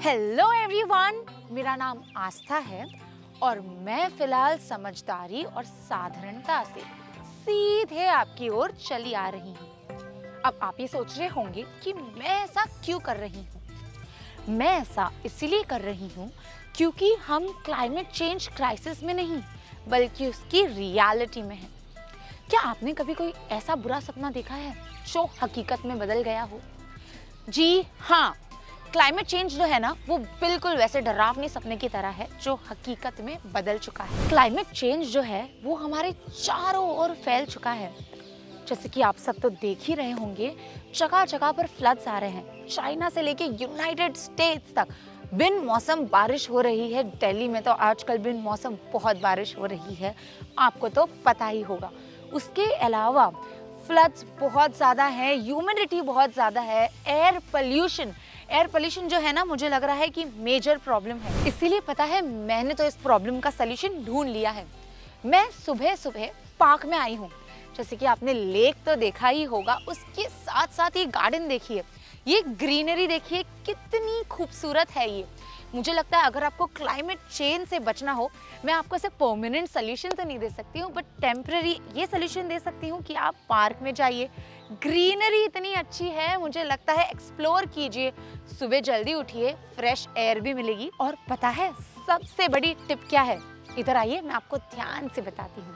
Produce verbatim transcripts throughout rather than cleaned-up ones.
Hello everyone, मेरा नाम आस्था है और मैं फिलहाल समझदारी और साधारणता से सीधे आपकी ओर चली आ रही हूँ। अब आप ये सोच रहे होंगे कि मैं ऐसा क्यों कर रही हूँ। मैं ऐसा इसलिए कर रही हूँ क्योंकि हम क्लाइमेट चेंज क्राइसिस में नहीं बल्कि उसकी रियलिटी में हैं। क्या आपने कभी कोई ऐसा बुरा सपना देखा है जो हकीकत में बदल गया हो? जी हाँ, क्लाइमेट चेंज जो है ना वो बिल्कुल वैसे डरावने सपने की तरह है जो हकीकत में बदल चुका है। क्लाइमेट चेंज जो है वो हमारे चारों ओर फैल चुका है। जैसे कि आप सब तो देख ही रहे होंगे, जगह जगह पर फ्लड्स आ रहे हैं। चाइना से लेके यूनाइटेड स्टेट्स तक बिन मौसम बारिश हो रही है। दिल्ली में तो आजकल बिन मौसम बहुत बारिश हो रही है, आपको तो पता ही होगा। उसके अलावा फ्लड्स बहुत ज़्यादा है, ह्यूमिडिटी बहुत ज़्यादा है, एयर पोल्यूशन एयर पोल्यूशन जो है ना मुझे लग रहा है कि मेजर प्रॉब्लम है। इसीलिए पता है मैंने तो इस प्रॉब्लम का सलूशन ढूंढ लिया है। मैं सुबह सुबह पार्क में आई हूँ। जैसे कि आपने लेक तो देखा ही होगा, उसके साथ साथ ये गार्डन देखिए, ये ग्रीनरी देखिए, कितनी खूबसूरत है ये। मुझे लगता है अगर आपको क्लाइमेट चेंज से बचना हो, मैं आपको ऐसे परमानेंट सोल्यूशन तो नहीं दे सकती हूँ, बट टेम्पररी ये सोल्यूशन दे सकती हूँ कि आप पार्क में जाइए। ग्रीनरी इतनी अच्छी है, मुझे लगता है एक्सप्लोर कीजिए। सुबह जल्दी उठिए, फ्रेश एयर भी मिलेगी। और पता है सबसे बड़ी टिप क्या है? इधर आइए, मैं आपको ध्यान से बताती हूँ।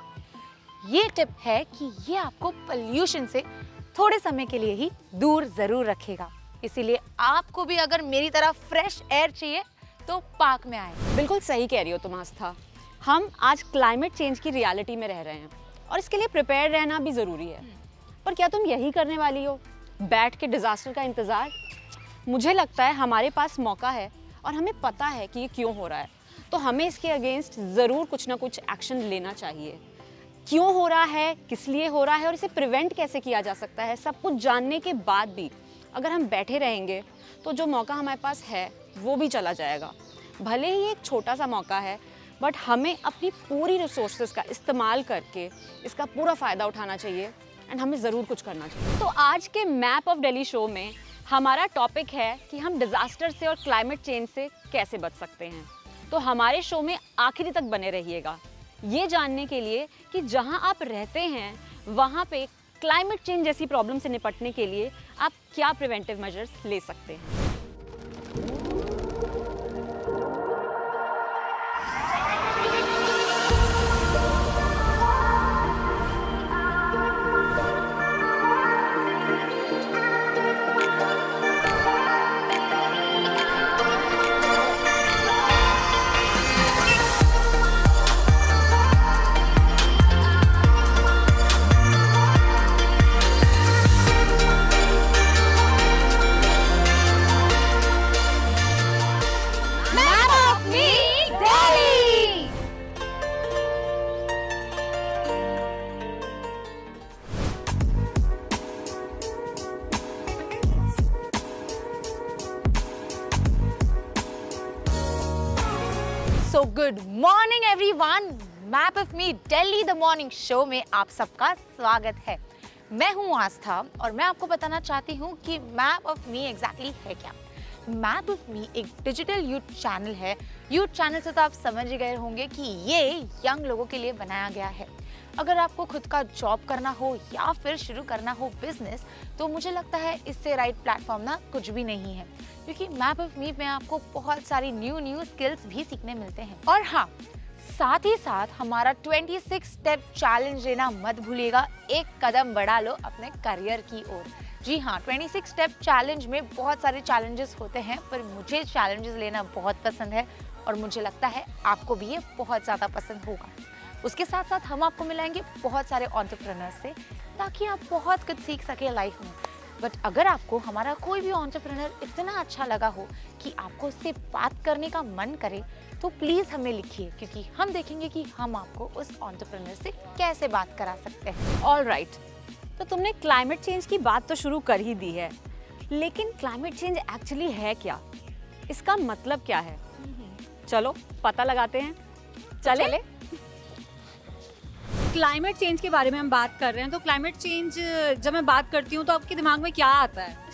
ये टिप है कि ये आपको पोल्यूशन से थोड़े समय के लिए ही दूर जरूर रखेगा। इसीलिए आपको भी अगर मेरी तरह फ्रेश एयर चाहिए तो पार्क में आए। बिल्कुल सही कह रही हो तुम आस्था। हम आज क्लाइमेट चेंज की रियलिटी में रह रहे हैं और इसके लिए प्रिपेयर रहना भी ज़रूरी है। पर क्या तुम यही करने वाली हो, बैठ के डिज़ास्टर का इंतज़ार? मुझे लगता है हमारे पास मौका है और हमें पता है कि ये क्यों हो रहा है, तो हमें इसके अगेंस्ट ज़रूर कुछ ना कुछ एक्शन लेना चाहिए। क्यों हो रहा है, किस लिए हो रहा है और इसे प्रिवेंट कैसे किया जा सकता है, सब कुछ जानने के बाद भी अगर हम बैठे रहेंगे तो जो मौका हमारे पास है वो भी चला जाएगा। भले ही एक छोटा सा मौका है, बट हमें अपनी पूरी रिसोर्सेज का इस्तेमाल करके इसका पूरा फ़ायदा उठाना चाहिए एंड हमें ज़रूर कुछ करना चाहिए। तो आज के मैप ऑफ दिल्ली शो में हमारा टॉपिक है कि हम डिज़ास्टर से और क्लाइमेट चेंज से कैसे बच सकते हैं। तो हमारे शो में आखिरी तक बने रहिएगा ये जानने के लिए कि जहां आप रहते हैं वहां पे क्लाइमेट चेंज जैसी प्रॉब्लम से निपटने के लिए आप क्या प्रिवेंटिव मेजर्स ले सकते हैं। So good morning everyone, map of me Delhi the morning show में आप सबका स्वागत है। मैं हूं आस्था और मैं आपको बताना चाहती हूं कि मैप ऑफ मी एग्जैक्टली है क्या। मैप ऑफ मी एक डिजिटल यूथ चैनल है। यूथ चैनल से तो आप समझ ही गए होंगे कि ये यंग लोगों के लिए बनाया गया है। अगर आपको खुद का जॉब करना हो या फिर शुरू करना हो बिजनेस, तो मुझे लगता है इससे राइट प्लेटफॉर्म ना कुछ भी नहीं है, क्योंकि मैप ऑफ मी में आपको बहुत सारी न्यू न्यू स्किल्स भी सीखने मिलते हैं। और हाँ, साथ ही साथ हमारा छब्बीस स्टेप चैलेंज लेना मत भूलिएगा। एक कदम बढ़ा लो अपने करियर की ओर। जी हाँ, छब्बीस स्टेप चैलेंज में बहुत सारे चैलेंजेस होते हैं, पर मुझे चैलेंजेस लेना बहुत पसंद है और मुझे लगता है आपको भी ये बहुत ज़्यादा पसंद होगा। उसके साथ साथ हम आपको मिलाएंगे बहुत सारे एंटरप्रेन्योर्स से, ताकि आप बहुत कुछ सीख सके लाइफ में। बट अगर आपको हमारा कोई भी एंटरप्रेन्योर इतना अच्छा लगा हो कि आपको उससे बात करने का मन करे, तो प्लीज़ हमें लिखिए, क्योंकि हम देखेंगे कि हम आपको उस एंटरप्रेन्योर से कैसे बात करा सकते हैं। ऑल राइट, तो तुमने क्लाइमेट चेंज की बात तो शुरू कर ही दी है, लेकिन क्लाइमेट चेंज एक्चुअली है क्या, इसका मतलब क्या है? चलो पता लगाते हैं। चले, चले? क्लाइमेट चेंज के बारे में हम बात कर रहे हैं, तो क्लाइमेट चेंज जब मैं बात करती हूँ तो आपके दिमाग में क्या आता है?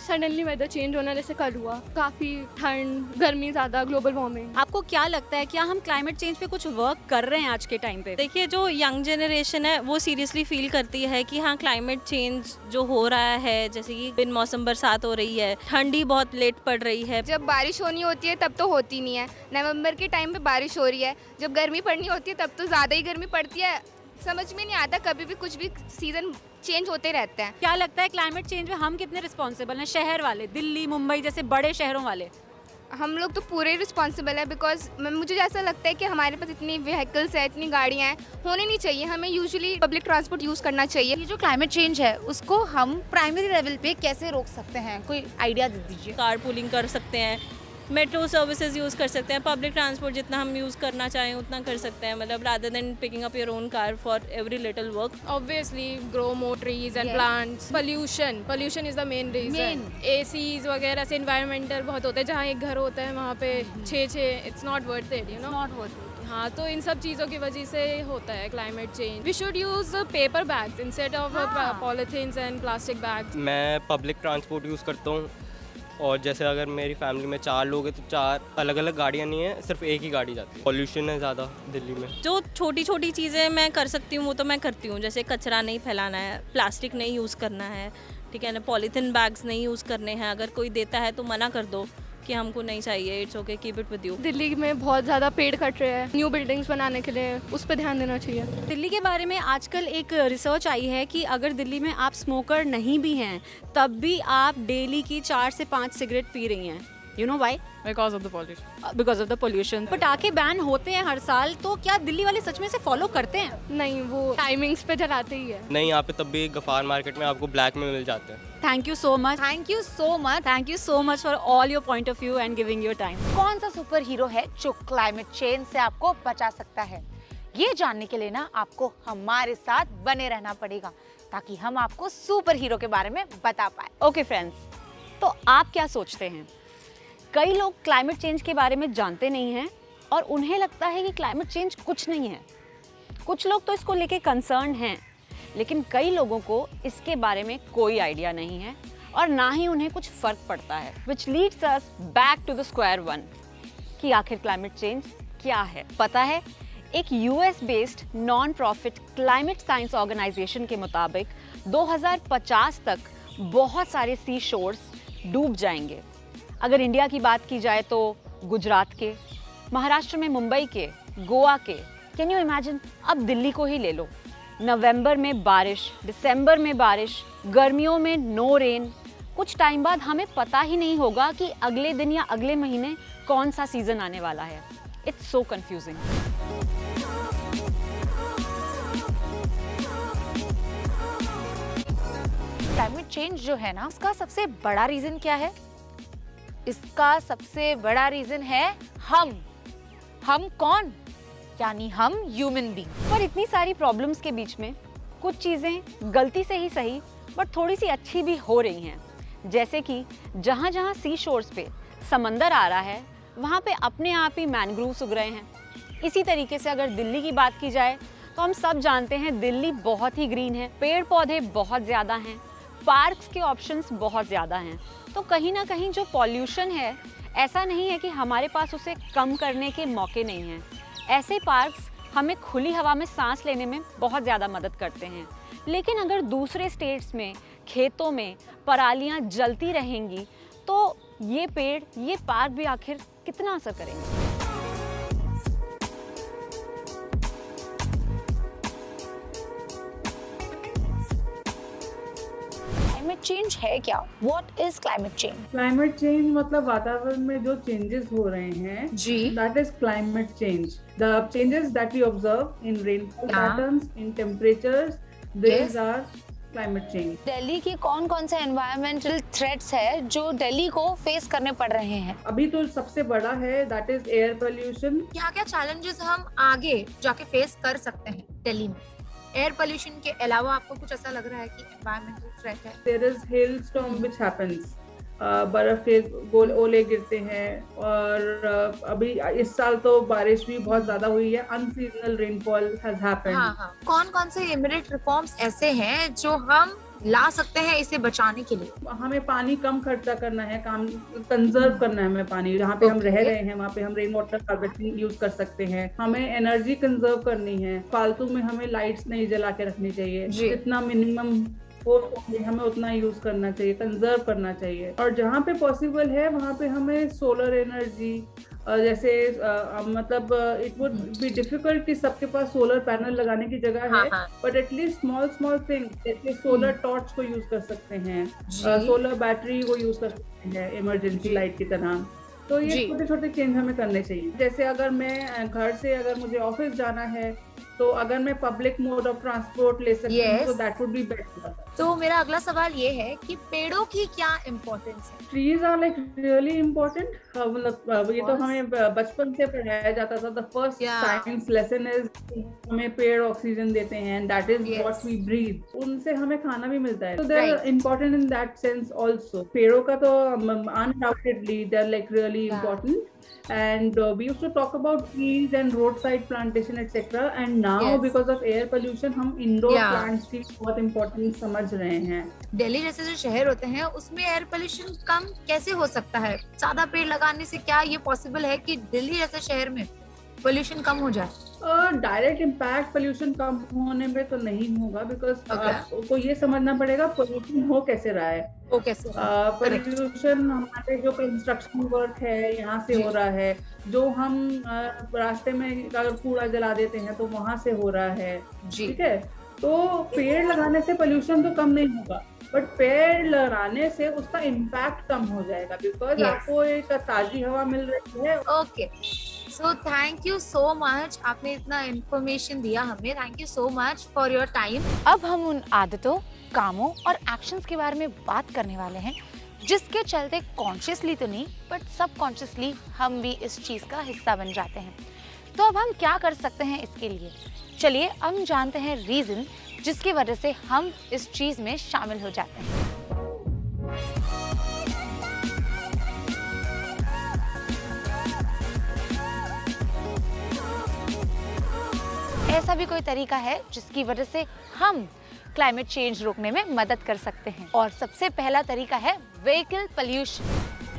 सडनली वेदर चेंज होना, जैसे कल हुआ, काफ़ी ठंड, गर्मी ज़्यादा, ग्लोबल वार्मिंग। आपको क्या लगता है, क्या हम क्लाइमेट चेंज पे कुछ वर्क कर रहे हैं आज के टाइम पे? देखिए, जो यंग जनरेशन है वो सीरियसली फील करती है कि हाँ, क्लाइमेट चेंज जो हो रहा है, जैसे कि बिन मौसम बरसात हो रही है, ठंडी बहुत लेट पड़ रही है। जब बारिश होनी होती है तब तो होती नहीं है, नवंबर के टाइम पे बारिश हो रही है, जब गर्मी पड़नी होती है तब तो ज़्यादा ही गर्मी पड़ती है। समझ में नहीं आता, कभी भी कुछ भी सीज़न चेंज होते रहते हैं। क्या लगता है क्लाइमेट चेंज में हम कितने रिस्पॉन्सिबल हैं, शहर वाले, दिल्ली मुंबई जैसे बड़े शहरों वाले? हम लोग तो पूरे रिस्पॉन्सिबल है, बिकॉज मुझे ऐसा लगता है कि हमारे पास इतनी व्हीकल्स है, इतनी गाड़ियाँ हैं, होनी नहीं चाहिए। हमें यूजुअली पब्लिक ट्रांसपोर्ट यूज़ करना चाहिए। ये जो क्लाइमेट चेंज है उसको हम प्राइमरी लेवल पे कैसे रोक सकते हैं, कोई आइडिया दे दीजिए। कार पूलिंग कर सकते हैं, मेट्रो सर्विसेज यूज़ कर सकते हैं, पब्लिक ट्रांसपोर्ट जितना हम यूज़ करना चाहें उतना कर सकते हैं, मतलब rather than picking up your own car for every little work. Obviously, grow more trees and Yes. plants. Pollution, pollution is the main reason. Main. A Cs वगैरह से environmental बहुत होता है, जहाँ एक घर होता है वहाँ पे छः छः, it's not worth it, you know. Not worth it. हाँ, तो इन सब चीज़ों की वजह से होता है climate change. We should use paper bags instead of हाँ। Polythenes and plastic bags. मैं पब्लिक ट्रांसपोर्ट यूज़ करता हूँ, और जैसे अगर मेरी फैमिली में चार लोग हैं तो चार अलग अलग गाड़ियाँ नहीं है, सिर्फ एक ही गाड़ी जाती है। पॉल्यूशन है ज़्यादा दिल्ली में। जो छोटी छोटी चीज़ें मैं कर सकती हूँ वो तो मैं करती हूँ, जैसे कचरा नहीं फैलाना है, प्लास्टिक नहीं यूज़ करना है, ठीक है ना, पॉलीथीन बैग्स नहीं यूज़ करने हैं। अगर कोई देता है तो मना कर दो कि हमको नहीं चाहिए, it's okay, keep it with you. Delhi में बहुत ज़्यादा पेड़ कट रहे हैं न्यू बिल्डिंग्स बनाने के लिए, उस पर ध्यान देना चाहिए। दिल्ली के बारे में आजकल एक रिसर्च आई है कि अगर दिल्ली में आप स्मोकर नहीं भी हैं तब भी आप डेली की चार से पाँच सिगरेट पी रही हैं। You know why? Because of the pollution. Because of the pollution. पटाखे बैन होते हैं हर साल, तो क्या दिल्ली वाले सच में से फॉलो करते हैं? नहीं, वो टाइमिंग्स पे जलाते ही है। नहीं, यहाँ पे तब भी गफ़ार मार्केट में आपको ब्लैक में मिल जाते हैं। Thank you so much. Thank you so much. Thank you so much for all your point of view and giving your time. कौन सा सुपर हीरो है जो क्लाइमेट चेंज से आपको बचा सकता है, ये जानने के लिए ना आपको हमारे साथ बने रहना पड़ेगा ताकि हम आपको सुपर हीरो के बारे में बता पाए। ओके फ्रेंड्स, तो आप क्या सोचते हैं? कई लोग क्लाइमेट चेंज के बारे में जानते नहीं हैं और उन्हें लगता है कि क्लाइमेट चेंज कुछ नहीं है। कुछ लोग तो इसको लेके कंसर्न हैं, लेकिन कई लोगों को इसके बारे में कोई आइडिया नहीं है और ना ही उन्हें कुछ फर्क पड़ता है। Which leads us back to the square one कि आखिर क्लाइमेट चेंज क्या है। पता है, एक US based non profit climate science organisation के मुताबिक दो हज़ार पचास तक बहुत सारे सी शोर्स डूब जाएंगे। अगर इंडिया की बात की जाए तो गुजरात के, महाराष्ट्र में मुंबई के, गोवा के, कैन यू इमेजिन? अब दिल्ली को ही ले लो, नवंबर में बारिश, दिसंबर में बारिश, गर्मियों में नो रेन। कुछ टाइम बाद हमें पता ही नहीं होगा कि अगले दिन या अगले महीने कौन सा सीजन आने वाला है। It's so confusing. Climate change जो है ना, उसका सबसे बड़ा रीजन क्या है? इसका सबसे बड़ा रीजन है हम। हम कौन? यानी हम ह्यूमन बीइंग। पर इतनी सारी प्रॉब्लम्स के बीच में कुछ चीज़ें गलती से ही सही बट थोड़ी सी अच्छी भी हो रही हैं। जैसे कि जहाँ जहाँ सी शोर्स पे समंदर आ रहा है वहाँ पे अपने आप ही मैनग्रोव्स उग रहे हैं। इसी तरीके से अगर दिल्ली की बात की जाए तो हम सब जानते हैं दिल्ली बहुत ही ग्रीन है, पेड़ पौधे बहुत ज़्यादा हैं, पार्क्स के ऑप्शंस बहुत ज़्यादा हैं। तो कहीं ना कहीं जो पॉल्यूशन है, ऐसा नहीं है कि हमारे पास उसे कम करने के मौके नहीं हैं। ऐसे पार्क्स हमें खुली हवा में सांस लेने में बहुत ज़्यादा मदद करते हैं। लेकिन अगर दूसरे स्टेट्स में खेतों में परालियाँ जलती रहेंगी तो ये पेड़, ये पार्क भी आखिर कितना असर करेंगे? क्लाइमेट चेंज है क्या? What is climate change? Climate change मतलब वातावरण में जो चेंजेस हो रहे हैं, जी, that is climate change. The changes that we observe in rainfall patterns, in temperatures, these are climate change. Delhi की कौन कौन से एनवायरमेंटल थ्रेट्स है जो दिल्ली को फेस करने पड़ रहे हैं? अभी तो सबसे बड़ा है दैट इज एयर पोल्यूशन। क्या क्या चैलेंजेस हम आगे जाके फेस कर सकते हैं दिल्ली में? एयर पोल्यूशन के अलावा आपको कुछ ऐसा लग रहा है कि एनवायरमेंटल थ्रेट है? There is hailstorm which happens, बर्फ के गोल ओले गिरते हैं। और uh, अभी इस साल तो बारिश भी बहुत ज्यादा हुई है, अनसीजनल रेनफॉल हैज हैपेंड। हाँ हाँ। कौन कौन से इमीडिएट रिफॉर्म्स ऐसे हैं जो हम ला सकते हैं इसे बचाने के लिए? हमें पानी कम खर्चा करना है, काम कंजर्व करना है हमें पानी। जहाँ पे हम रह रहे हैं वहाँ पे हम रेन वाटर हार्वेस्टिंग यूज कर सकते हैं। हमें एनर्जी कंजर्व करनी है, फालतू में हमें लाइट्स नहीं जला के रखनी चाहिए। जितना मिनिमम हो हमें उतना यूज करना चाहिए, कंजर्व करना चाहिए। और जहाँ पे पॉसिबल है वहाँ पे हमें सोलर एनर्जी, जैसे आ, मतलब इट वुड बी डिफिकल्ट कि सबके पास सोलर पैनल लगाने की जगह है, but at least small small thing जैसे सोलर टॉर्च को यूज कर सकते हैं, सोलर बैटरी को यूज कर सकते हैं इमरजेंसी लाइट की तरह। तो ये छोटे छोटे चेंज हमें करने चाहिए। जैसे अगर मैं घर से अगर मुझे ऑफिस जाना है तो अगर मैं पब्लिक मोड ऑफ ट्रांसपोर्ट ले सकती हूँ yes. तो दैट वुड बी बेटर। तो मेरा अगला सवाल ये है कि पेड़ों की क्या इम्पोर्टेंस है? Trees are like really important. मतलब ये तो हमें बचपन से पढ़ाया जाता था। The first science lesson is हमें पेड़ ऑक्सीजन देते हैं, that is what we breathe. उनसे हमें खाना भी मिलता है, तो they are important in that sense also. पेड़ों का तो undoubtedly they are like really important. And uh, we used to talk about trees and roadside plantation et cetera. And now yes. because of air pollution, हम indoor yeah. plants की बहुत important समझ रहे हैं। दिल्ली जैसे जो शहर होते हैं उसमें एयर पोल्यूशन कम कैसे हो सकता है? ज्यादा पेड़ लगाने से क्या ये पॉसिबल है कि दिल्ली जैसे शहर में पोल्यूशन कम हो जाए? डायरेक्ट इम्पैक्ट पोल्यूशन कम होने में तो नहीं होगा, बिकॉज okay. आपको ये समझना पड़ेगा पोल्यूशन हो कैसे रहा है। वो कैसे? पोल्यूशन हमारे जो कंस्ट्रक्शन वर्क है यहाँ से हो रहा है, जो हम uh, रास्ते में अगर कूड़ा जला देते हैं तो वहां से हो रहा है। ठीक है, तो पेड़ लगाने से पोल्यूशन तो कम नहीं होगा, बट पेड़ लगाने से उसका इम्पैक्ट कम हो जाएगा, बिकॉज yes. आपको एक ताजी हवा मिल रही है। Okay, so thank you so much, आपने इतना इन्फॉर्मेशन दिया हमें। Thank you so much for your time. अब हम उन आदतों, कामों और एक्शंस के बारे में बात करने वाले हैं जिसके चलते कॉन्शियसली तो नहीं बट सबकॉन्शियसली हम भी इस चीज का हिस्सा बन जाते हैं। तो अब हम क्या कर सकते हैं इसके लिए? चलिए हम जानते हैं रीजन जिसकी वजह से हम इस चीज में शामिल हो जाते हैं। ऐसा भी कोई तरीका है जिसकी वजह से हम क्लाइमेट चेंज रोकने में मदद कर सकते हैं, और सबसे पहला तरीका है व्हीकल पोल्यूशन।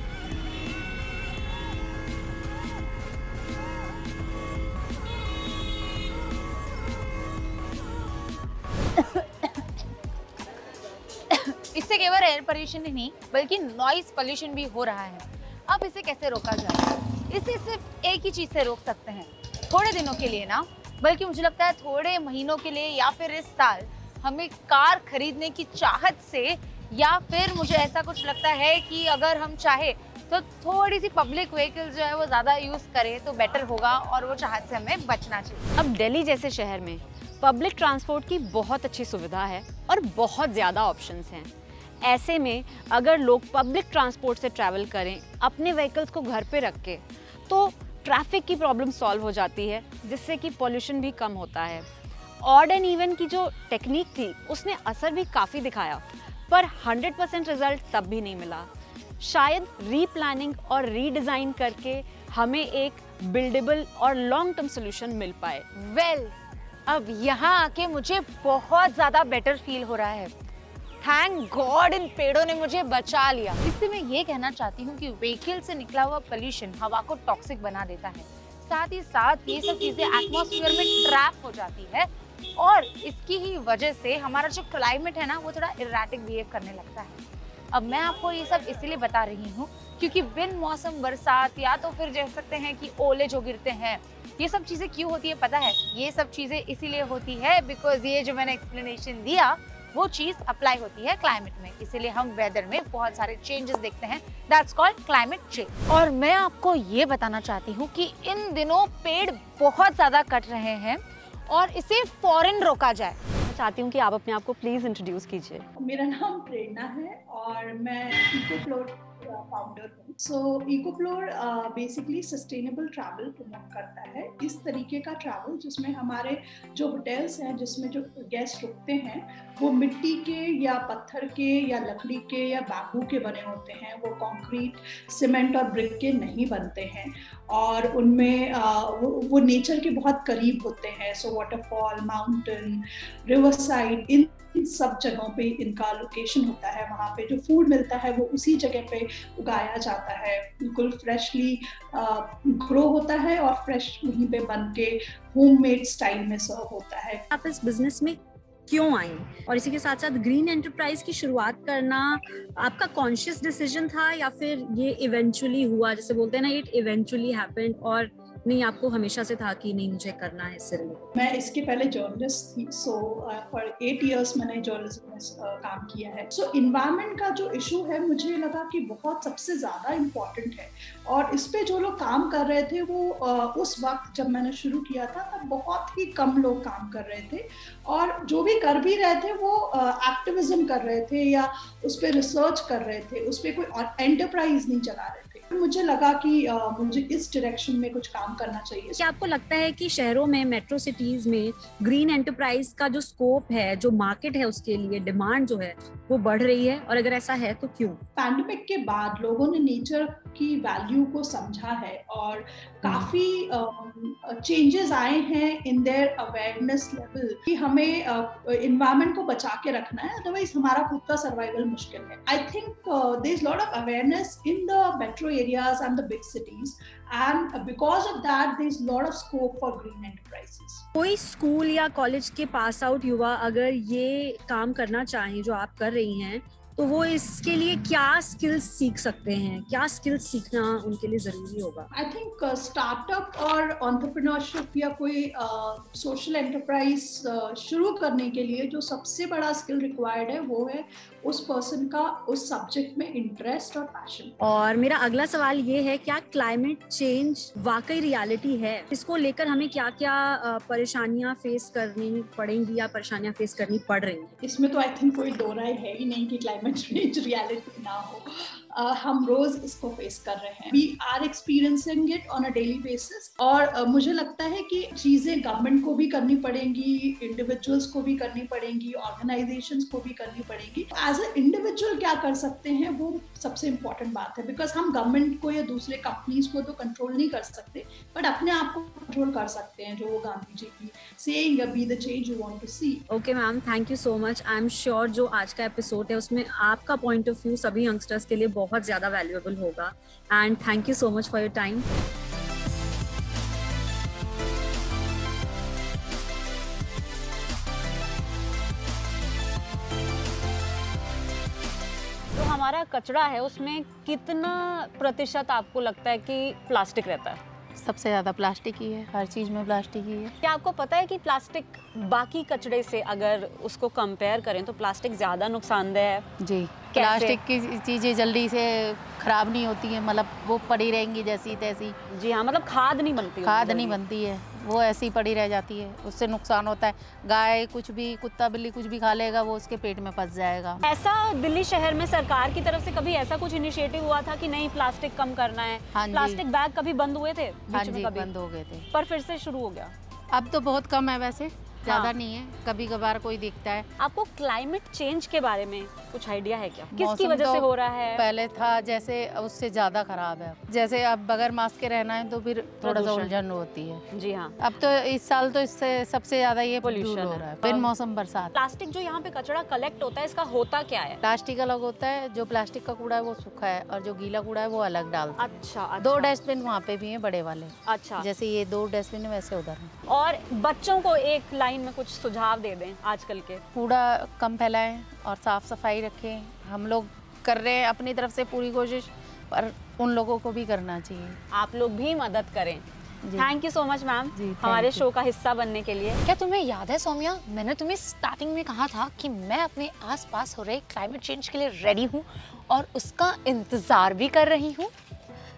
इससे केवल एयर पोल्यूशन ही नहीं बल्कि नॉइज पोल्यूशन भी हो रहा है। अब इसे कैसे रोका जाए? इसे सिर्फ एक ही चीज से रोक सकते हैं, थोड़े दिनों के लिए ना बल्कि मुझे लगता है थोड़े महीनों के लिए, या फिर इस साल हमें कार खरीदने की चाहत से, या फिर मुझे ऐसा कुछ लगता है कि अगर हम चाहे तो थोड़ी सी पब्लिक व्हीकल जो है वो ज़्यादा यूज़ करें तो बेटर होगा, और वो चाहत से हमें बचना चाहिए। अब दिल्ली जैसे शहर में पब्लिक ट्रांसपोर्ट की बहुत अच्छी सुविधा है और बहुत ज़्यादा ऑप्शंस हैं। ऐसे में अगर लोग पब्लिक ट्रांसपोर्ट से ट्रैवल करें अपने व्हीकल्स को घर पे रख के, तो ट्रैफिक की प्रॉब्लम सॉल्व हो जाती है, जिससे कि पोल्यूशन भी कम होता है। ऑड एंड इवन की जो टेक्निक थी उसने असर भी काफ़ी दिखाया, पर हंड्रेड परसेंट रिजल्ट तब भी नहीं मिला। शायद रीप्लानिंग और रीडिज़ाइन करके हमें एक बिल्डेबल और लॉन्ग टर्म सोल्यूशन मिल पाए। वेल well, अब यहाँ आके मुझे बहुत ज़्यादा बेटर फील हो रहा है। थैंक गॉड इन पेड़ों ने मुझे बचा लिया। इससे मैं ये कहना चाहती हूँ कि व्हीकल से निकला हुआ पोल्यूशन हवा को टॉक्सिक बना देता है, साथ ही साथ ये सब चीजें एटमॉस्फेयर में ट्रैप हो जाती है, और इसकी ही वजह से हमारा जो क्लाइमेट है ना वो थोड़ा इरेटिक बिहेव करने लगता है। अब मैं आपको ये सब इसीलिए बता रही हूँ क्योंकि बिन मौसम बरसात या तो फिर कह सकते हैं कि ओले जो गिरते हैं, ये सब चीज़ें क्यों होती है पता है? ये सब चीज़ें इसीलिए होती है बिकॉज ये जो मैंने एक्सप्लेनेशन दिया वो चीज़ अप्लाई होती है क्लाइमेट में, इसीलिए हम वेदर में बहुत सारे चेंजेस देखते हैं। That's called climate change. और मैं आपको ये बताना चाहती हूँ कि इन दिनों पेड़ बहुत ज़्यादा कट रहे हैं और इसे फौरन रोका जाए। मैं चाहती हूँ कि आप अपने आप को प्लीज़ इंट्रोड्यूस कीजिए। मेरा नाम प्रेरणा है और मैं इको फ्लोट फाउंडर हूँ। So ecofloat basically sustainable travel promote करता है, इस तरीके का ट्रैवल जिसमें हमारे जो होटल्स हैं, जिसमें जो गेस्ट रुकते हैं वो मिट्टी के या पत्थर के या लकड़ी के या बैम्बू के बने होते हैं, वो कंक्रीट, सीमेंट और ब्रिक के नहीं बनते हैं, और उनमें uh, वो, वो नेचर के बहुत करीब होते हैं। So waterfall, mountain, river side, इन इन सब जगहों पे इनका लोकेशन होता है। वहाँ पे जो फूड मिलता है वो उसी जगह पे उगाया जाता है, बिल्कुल फ्रेशली ग्रो होता है और फ्रेश वहीं पे बन के होममेड स्टाइल में सर्व होता है। आप इस बिजनेस में क्यों आई, और इसी के साथ साथ ग्रीन एंटरप्राइज की शुरुआत करना आपका कॉन्शियस डिसीजन था या फिर ये इवेंचुअली हुआ, जैसे बोलते हैं ना, इट इवेंचुअली हैपेंड, और नहीं आपको हमेशा से था कि नहीं मुझे करना है इससे रिलेटेड? मैं इसके पहले जर्नलिस्ट थी, सो फॉर एट इयर्स मैंने जर्नलिज्म में uh, काम किया है। सो so, इन्वायरमेंट का जो इशू है मुझे लगा कि बहुत सबसे ज़्यादा इम्पॉर्टेंट है, और इस पे जो लोग काम कर रहे थे वो uh, उस वक्त जब मैंने शुरू किया था तब बहुत ही कम लोग काम कर रहे थे, और जो भी कर भी रहे थे वो एक्टिविज्म uh, कर रहे थे या उस पर रिसर्च कर रहे थे, उस पर कोई एंटरप्राइज नहीं चला रहे थे। मुझे लगा कि uh, मुझे इस डायरेक्शन में कुछ काम करना चाहिए। क्या आपको लगता है कि शहरों में, मेट्रो सिटीज में ग्रीन एंटरप्राइज का जो स्कोप है, जो मार्केट है, उसके लिए डिमांड जो है वो बढ़ रही है, और अगर ऐसा है तो क्यों? पैंडेमिक के बाद लोगों ने नेचर की वैल्यू को समझा है और काफी चेंजेस uh, आए हैं इन देयर अवेयरनेस लेवल कि हमें इन्वायरमेंट uh, को बचा के रखना है, अदरवाइज हमारा खुद का सर्वाइवल मुश्किल है। I think there is lot of awareness in the metro areas and the big cities, and because of that there is lot of scope for green enterprises. कोई स्कूल या कॉलेज के pass out युवा अगर ये काम करना चाहें जो आप कर रही हैं, तो वो इसके लिए क्या स्किल्स सीख सकते हैं, क्या स्किल्स सीखना उनके लिए जरूरी होगा? आई थिंक स्टार्टअप और एंटरप्रेन्योरशिप या कोई सोशल uh, एंटरप्राइज uh, शुरू करने के लिए जो सबसे बड़ा स्किल रिक्वायर्ड है वो है उस पर्सन का उस सब्जेक्ट में इंटरेस्ट और पैशन। और मेरा अगला सवाल ये है, क्या क्लाइमेट चेंज वाकई रियलिटी है? इसको लेकर हमें क्या क्या परेशानियां फेस करनी पड़ेंगी या परेशानियां फेस करनी पड़ रही हैं? इसमें तो आई थिंक कोई दो राय है ही नहीं कि क्लाइमेट चेंज रियलिटी ना हो। uh, हम रोज इसको फेस कर रहे हैं, we are experiencing it on a daily basis, और uh, मुझे लगता है कि चीजें गवर्नमेंट को भी करनी पड़ेंगी, इंडिविजुअल्स को भी करनी पड़ेंगी, ऑर्गेनाइजेशंस को भी करनी पड़ेंगी। एज ए इंडिविजुअल क्या कर सकते हैं वो सबसे इम्पोर्टेंट बात है, बिकॉज हम गवर्नमेंट को या दूसरे कंपनीज को तो कंट्रोल नहीं कर सकते, बट अपने आप को कंट्रोल कर सकते हैं, जो वो गांधी जी की सेइंग है, be the change you want to see. Okay ma'am, thank you so much. I am sure जो आज का एपिसोड है उसमें आपका पॉइंट ऑफ व्यू सभी यंगस्टर्स के लिए बहुत ज्यादा वैल्यूएबल होगा, and thank you so much for your time. हमारा कचरा है उसमें कितना प्रतिशत आपको लगता है कि प्लास्टिक रहता है? सबसे ज़्यादा प्लास्टिक ही है, हर चीज़ में प्लास्टिक ही है। क्या आपको पता है कि प्लास्टिक बाकी कचरे से अगर उसको कंपेयर करें तो प्लास्टिक ज़्यादा नुकसानदेह है? जी, प्लास्टिक की चीज़ें जल्दी से ख़राब नहीं होती हैं, मतलब वो पड़ी रहेंगी जैसी तैसी। जी हाँ, मतलब खाद नहीं बनती, खाद नहीं बनती है, वो ऐसी पड़ी रह जाती है, उससे नुकसान होता है। गाय कुछ भी, कुत्ता बिल्ली कुछ भी खा लेगा, वो उसके पेट में फंस जाएगा। ऐसा दिल्ली शहर में सरकार की तरफ से कभी ऐसा कुछ इनिशिएटिव हुआ था कि नहीं प्लास्टिक कम करना है? हाँ, प्लास्टिक बैग कभी बंद हुए थे? हाँ जी, बंद हो गए थे, पर फिर से शुरू हो गया। अब तो बहुत कम है, वैसे ज़्यादा हाँ। नहीं है, कभी कभार कोई दिखता है। आपको क्लाइमेट चेंज के बारे में कुछ आइडिया है क्या? किसकी वजह से हो रहा है? पहले था जैसे, उससे ज़्यादा खराब है। जैसे अब बगैर मास्क के रहना है तो फिर थोड़ा सा उलझन होती है। जी हाँ, अब तो इस साल तो इससे सबसे ज़्यादा ये पोल्यूशन हो रहा है, बिन मौसम बरसात। प्लास्टिक जो यहाँ पे कचरा कलेक्ट होता है, इसका होता क्या है? प्लास्टिक अलग होता है, जो प्लास्टिक का कूड़ा है वो सूखा है, और जो गीला कूड़ा है वो अलग डालते हैं। अच्छा, अच्छा। दो डस्टबिन वहाँ पे भी हैं बड़े वाले। अच्छा, जैसे ये दो डस्टबिन है वैसे उधर है। और बच्चों को एक लाइन में कुछ सुझाव दे दें आजकल के। कूड़ा कम फैलाएं और साफ सफाई रखें। हम लोग कर रहे हैं अपनी तरफ से पूरी कोशिश, पर उन लोगों को भी करना चाहिए। आप लोग भी मदद करें। Thank you so much ma'am हमारे शो का हिस्सा बनने के लिए। क्या तुम्हें याद है सौम्या, मैंने तुम्हें स्टार्टिंग में कहा था कि मैं अपने आसपास हो रहे क्लाइमेट चेंज के लिए रेडी हूँ और उसका इंतजार भी कर रही हूँ।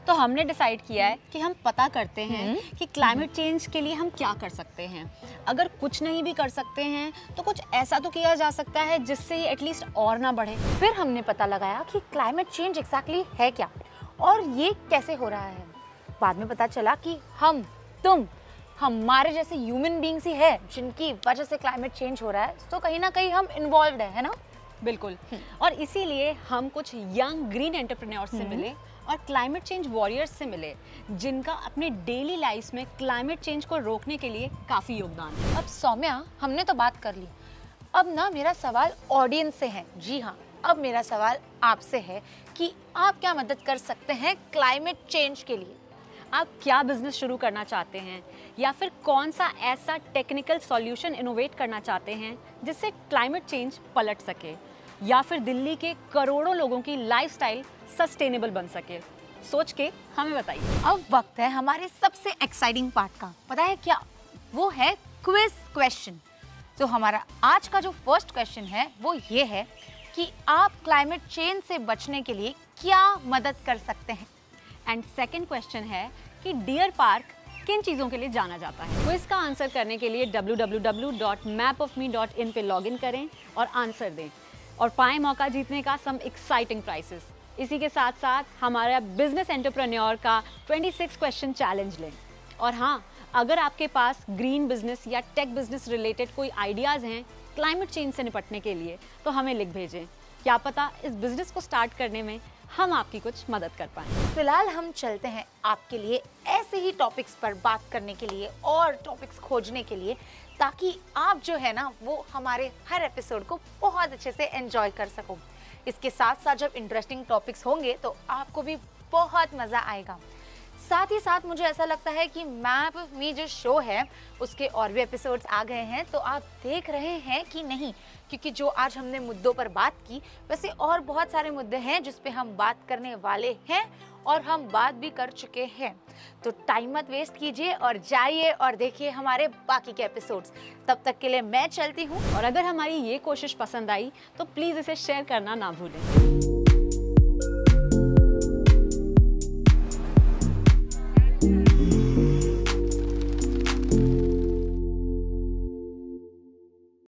तो हमने डिसाइड किया है कि हम पता करते हैं कि क्लाइमेट चेंज के लिए हम क्या कर सकते हैं। अगर कुछ नहीं भी कर सकते हैं तो कुछ ऐसा तो किया जा सकता है जिससे ये एटलीस्ट और ना बढ़े। फिर हमने पता लगाया कि क्लाइमेट चेंज एग्जैक्टली है क्या और ये कैसे हो रहा है। बाद में पता चला कि हम, तुम, हमारे जैसे ह्यूमन बीइंग्स ही है जिनकी वजह से क्लाइमेट चेंज हो रहा है, तो कहीं ना कहीं हम इन्वॉल्व्ड है, है ना? बिल्कुल। और इसीलिए हम कुछ यंग ग्रीन एंटरप्रेन्योर्स से मिले और क्लाइमेट चेंज वॉरियर्स से मिले जिनका अपने डेली लाइफ में क्लाइमेट चेंज को रोकने के लिए काफ़ी योगदान है। अब सौम्या, हमने तो बात कर ली, अब ना मेरा सवाल ऑडियंस से है। जी हाँ, अब मेरा सवाल आपसे है कि आप क्या मदद कर सकते हैं क्लाइमेट चेंज के लिए। आप क्या बिजनेस शुरू करना चाहते हैं या फिर कौन सा ऐसा टेक्निकल सॉल्यूशन इनोवेट करना चाहते हैं जिससे क्लाइमेट चेंज पलट सके या फिर दिल्ली के करोड़ों लोगों की लाइफस्टाइल सस्टेनेबल बन सके, सोच के हमें बताइए। अब वक्त है हमारे सबसे एक्साइटिंग पार्ट का। पता है क्या? वो है क्विज क्वेश्चन। तो हमारा आज का जो फर्स्ट क्वेश्चन है वो ये है कि आप क्लाइमेट चेंज से बचने के लिए क्या मदद कर सकते हैं। एंड सेकंड क्वेश्चन है कि डियर पार्क किन चीज़ों के लिए जाना जाता है। क्विज का आंसर करने के लिए W W W dot map of me dot in पे लॉगिन करें और आंसर दें और पाएं मौका जीतने का सम एक्साइटिंग प्राइसेस। इसी के साथ साथ हमारा बिजनेस एंटरप्रेन्योर का छब्बीस क्वेश्चन चैलेंज लें। और हाँ, अगर आपके पास ग्रीन बिजनेस या टेक बिजनेस रिलेटेड कोई आइडियाज़ हैं क्लाइमेट चेंज से निपटने के लिए तो हमें लिख भेजें। क्या पता इस बिजनेस को स्टार्ट करने में हम आपकी कुछ मदद कर पाएं। फिलहाल हम चलते हैं आपके लिए ऐसे ही टॉपिक्स पर बात करने के लिए और टॉपिक्स खोजने के लिए, ताकि आप जो है ना वो हमारे हर एपिसोड को बहुत अच्छे से एंजॉय कर सको। इसके साथ साथ जब इंटरेस्टिंग टॉपिक्स होंगे तो आपको भी बहुत मज़ा आएगा। साथ ही साथ मुझे ऐसा लगता है कि मैप ऑफ मी जो शो है उसके और भी एपिसोड्स आ गए हैं, तो आप देख रहे हैं कि नहीं, क्योंकि जो आज हमने मुद्दों पर बात की वैसे और बहुत सारे मुद्दे हैं जिस पे हम बात करने वाले हैं और हम बात भी कर चुके हैं। तो टाइम मत वेस्ट कीजिए और जाइए और देखिए हमारे बाकी के एपिसोड्स। तब तक के लिए मैं चलती हूँ और अगर हमारी ये कोशिश पसंद आई तो प्लीज़ इसे शेयर करना ना भूलें।